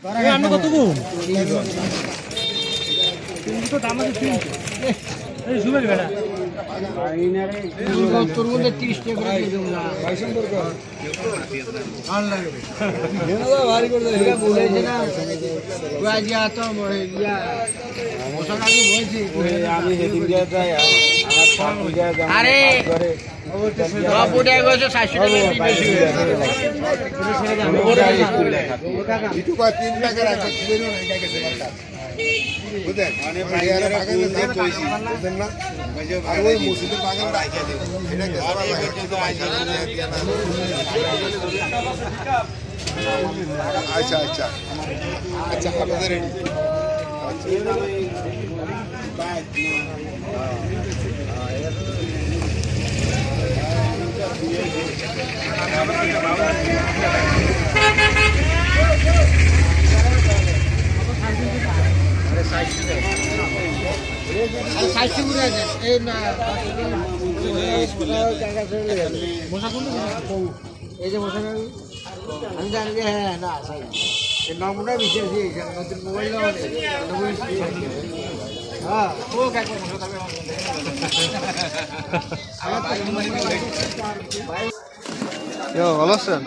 আমরা কতটুকু তো দাম আছে 300 এই জুবেল বেটা তোর মধ্যে 30 টাকা করে দিয়ে দেব না বাইসম্বর কর আর লাগবে এনা দা ভারী করে এটা বলেছে না গুয়াজিয়া তো ইয়া মশলা কি বলছি আমি হেদিন দিয়া যাই আমার সামনে দিয়া যাই আরে সব উঠে গেছে 700 টাকা বেশি একটু কয় 3 টাকা রাখো কিলো না এটা গেছে বারটা বুঝেন মানে বাইরে বাগান না কইছি বুঝেন না আর ওই মসজিদের বাগান রাখিয়া দেব এটা গেছে আচ্ছা আচ্ছা আচ্ছা আপনাদের রেডি এই যে মশা আমি জানি যে হ্যাঁ না নম্বরটা বিশেষ দিয়েছে নতুন মোবাইল হ্যাঁ ও ভালো আছেন